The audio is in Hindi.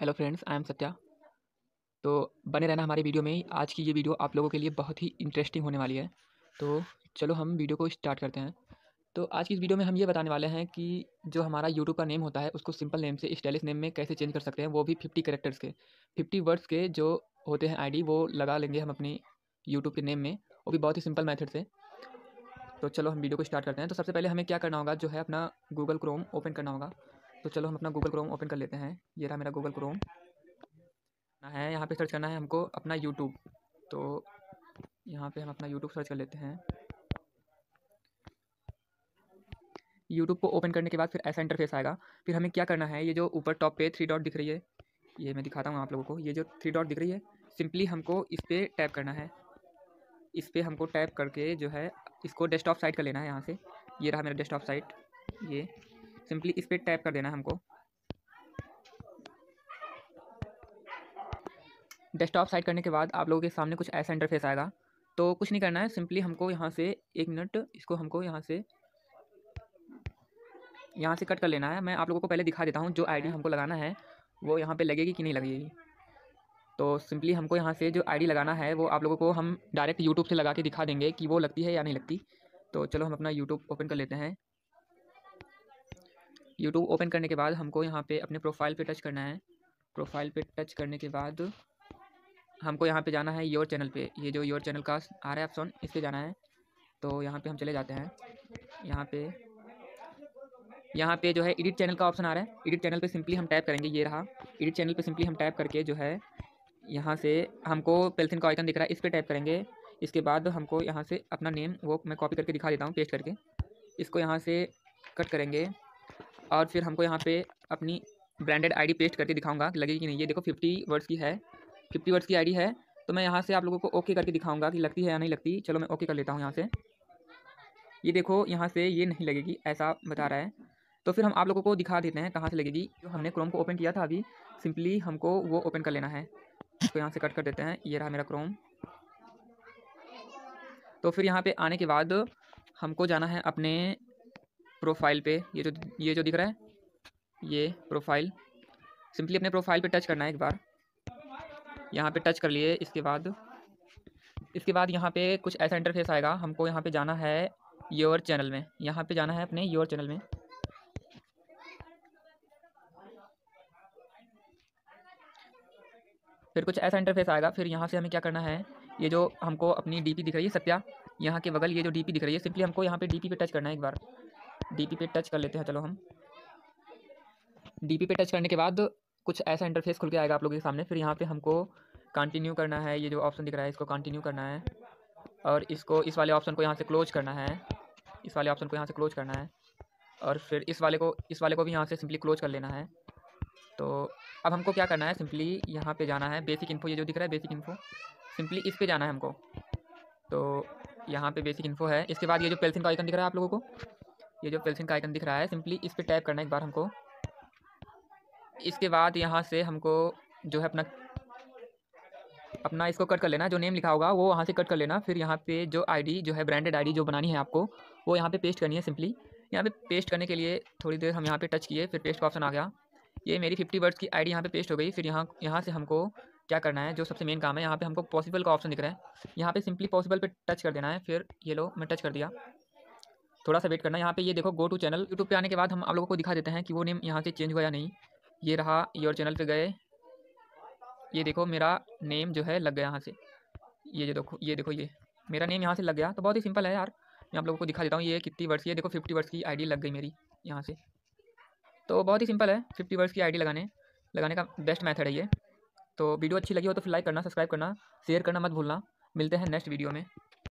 Hello friends, I am Satya. तो बने रहना हमारी वीडियो में ही। आज की ये वीडियो आप लोगों के लिए बहुत ही इंटरेस्टिंग होने वाली है। तो चलो हम वीडियो को स्टार्ट करते हैं। तो आज की इस वीडियो में हम ये बताने वाले हैं कि जो हमारा यूट्यूब का नेम होता है उसको सिंपल नेम से स्टाइलिश नेम में कैसे चेंज कर सकते हैं, वो भी 50 कैरेक्टर्स के 50 वर्ड्स के जो होते हैं आईडी वो लगा लेंगे हम अपनी यूट्यूब के नेम में, वो भी बहुत ही सिंपल मेथड से। तो चलो हम वीडियो को स्टार्ट करते हैं। तो सबसे पहले हमें क्या करना होगा, जो है अपना गूगल क्रोम ओपन करना होगा। तो चलो हम अपना गूगल क्रोम ओपन कर लेते हैं। ये रहा मेरा गूगल क्रोम है। यहाँ पे सर्च करना है हमको अपना यूट्यूब। तो यहाँ पे हम अपना यूट्यूब सर्च कर लेते हैं। यूट्यूब को ओपन करने के बाद फिर ऐसा इंटरफेस आएगा। फिर हमें क्या करना है, ये जो ऊपर टॉप पे 3 डॉट दिख रही है, ये मैं दिखाता हूँ आप लोगों को। ये जो 3 डॉट दिख रही है, सिंपली हमको इस पर टैप करना है। इस पर हमको टैप करके जो है इसको डेस्कटॉप साइट कर लेना है। यहाँ से ये रहा मेरा डेस्कटॉप साइट। ये सिंपली इस पर टैप कर देना है हमको। डेस्कटॉप साइट करने के बाद आप लोगों के सामने कुछ ऐसा इंटरफेस आएगा। तो कुछ नहीं करना है, सिंपली हमको यहाँ से 1 मिनट इसको हमको यहाँ से कट कर लेना है। मैं आप लोगों को पहले दिखा देता हूँ जो आईडी हमको लगाना है वो यहाँ पे लगेगी कि नहीं लगेगी। तो सिंपली हमको यहाँ से जो आईडी लगाना है वो आप लोगों को हम डायरेक्ट यूट्यूब से लगा के दिखा देंगे कि वो लगती है या नहीं लगती। तो चलो हम अपना यूट्यूब ओपन कर लेते हैं। यूट्यूब ओपन करने के बाद हमको यहाँ पे अपने प्रोफाइल पे टच करना है। प्रोफाइल पे टच करने के बाद हमको यहाँ पे जाना है योर चैनल पे। ये जो योर चैनल का आ रहा है ऑप्शन, इस पे जाना है। तो यहाँ पे हम चले जाते हैं। यहाँ पे जो है एडिट चैनल का ऑप्शन आ रहा है। एडिट चैनल पे सिंपली हम टैप करेंगे। ये रहा एडिट चैनल पे सिंपली हम टैप करके जो है यहाँ से हमको पेंसिल का आइकन दिख रहा है, इस पर टैप करेंगे। इसके बाद हमको यहाँ से अपना नेम वो मैं कॉपी करके दिखा देता हूँ, पेस्ट करके इसको यहाँ से कट करेंगे। और फिर हमको यहाँ पे अपनी ब्रांडेड आईडी पेस्ट करके दिखाऊंगा लगेगी कि नहीं। ये देखो 50 वर्ड्स की है, 50 वर्ड्स की आईडी है। तो मैं यहाँ से आप लोगों को ओके करके दिखाऊंगा कि लगती है या नहीं लगती। चलो मैं ओके कर लेता हूँ यहाँ से। ये देखो यहाँ से ये नहीं लगेगी ऐसा बता रहा है। तो फिर हम आप लोगों को दिखा देते हैं कहाँ से लगेगी। जो हमने क्रोम को ओपन किया था अभी, सिंपली हमको वो ओपन कर लेना है। इसको यहाँ से कट कर देते हैं। ये रहा मेरा क्रोम। तो फिर यहाँ पे आने के बाद हमको जाना है अपने प्रोफाइल पे। ये जो दिख रहा है ये प्रोफाइल, सिंपली अपने प्रोफाइल पे टच करना है एक बार। यहाँ पे टच कर लिए। इसके बाद यहाँ पे कुछ ऐसा इंटरफेस आएगा। हमको यहाँ पे जाना है योर चैनल में। यहाँ पे जाना है अपने योर चैनल में। फिर कुछ ऐसा इंटरफेस आएगा। फिर यहाँ से हमें क्या करना है, ये जो हमको अपनी डीपी दिख रही है सत्या, यहाँ के बगल ये जो डीपी दिख रही है, सिंपली हमको यहाँ पे डीपी पे टच करना है एक बार। डीपी पे टच कर लेते हैं। चलो हम डीपी पे टच करने के बाद कुछ ऐसा इंटरफेस खुल के आएगा आप लोगों के सामने। फिर यहाँ पे हमको कंटिन्यू करना है। ये जो ऑप्शन दिख रहा है इसको कंटिन्यू करना है। और इसको इस वाले ऑप्शन को यहाँ से क्लोज करना है। इस वाले ऑप्शन को यहाँ से क्लोज करना है। और फिर इस वाले को भी यहाँ से सिंपली क्लोज कर लेना है। तो अब हमको क्या करना है, सिंपली यहाँ पे जाना है बेसिक इन्फो। ये जो दिख रहा है बेसिक इन्फो, सिंपली इस पे जाना है हमको। तो यहाँ पे बेसिक इन्फो है। इसके बाद ये जो पेंसिल का आइकन दिख रहा है आप लोगों को, ये जो पेंसिल का आइकन दिख रहा है, सिंपली इस पे टैप करना है एक बार हमको। इसके बाद यहाँ से हमको जो है अपना इसको कट कर लेना। जो नेम लिखा होगा वो वहाँ से कट कर लेना। फिर यहाँ पे जो आईडी जो है ब्रांडेड आईडी जो बनानी है आपको, वो यहाँ पे पेस्ट करनी है। सिंपली यहाँ पे पेस्ट करने के लिए थोड़ी देर हम यहाँ पे टच किए, फिर पेस्ट का ऑप्शन आ गया। ये मेरी 50 वर्ड्स की आईडी यहाँ पे पेस्ट हो गई। फिर यहाँ से हमको क्या करना है, जो सबसे मेन काम है, यहाँ पे हमको पॉसिबल का ऑप्शन दिख रहा है, यहाँ पे सिंपली पॉसिबल पे टच कर देना है। फिर ये लो मैं टच कर दिया। थोड़ा सा वेट करना है। यहाँ पे ये देखो गो टू चैनल। यूट्यूब पे आने के बाद हम आप लोगों को दिखा देते हैं कि वो नेम यहाँ से चेंज हुआ या नहीं। ये रहा योर चैनल पे गए, ये देखो मेरा नेम जो है लग गया यहाँ से। ये देखो ये मेरा नेम यहाँ से लग गया। तो बहुत ही सिंपल है यार, मैं आप लोगों को दिखा देता हूँ। ये कितनी वर्ड्स की है, देखो 50 वर्ड्स की आईडी लग गई मेरी यहाँ से। तो बहुत ही सिंपल है, 50 वर्ड्स की आईडी लगाने का बेस्ट मेथड है ये। तो वीडियो अच्छी लगी हो तो फिर लाइक करना, सब्सक्राइब करना, शेयर करना मत भूलना। मिलते हैं नेक्स्ट वीडियो में।